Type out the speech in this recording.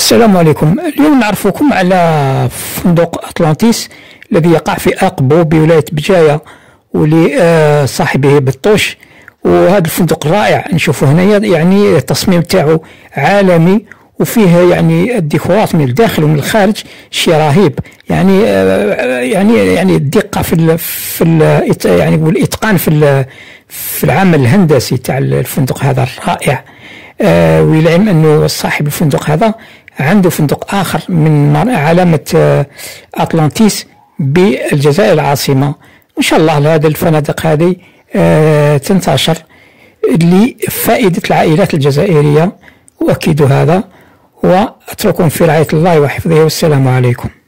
السلام عليكم. اليوم نعرفكم على فندق أطلانتيس الذي يقع في أقبو بولاية بجاية ولصاحبه بالطوش. وهذا الفندق رائع نشوفه هنايا، يعني التصميم تاعو عالمي وفيه يعني الديكورات من الداخل ومن الخارج شيء رهيب. يعني الدقة يعني والإتقان في العمل الهندسي تاع الفندق هذا الرائع. ولعلم أنه صاحب الفندق هذا عنده فندق آخر من علامة أطلانتيس بالجزائر العاصمة. إن شاء الله هذه الفنادق هذه تنتشر لفائدة العائلات الجزائرية، وأكيد هذا وأترككم في رعاية الله وحفظه، والسلام عليكم.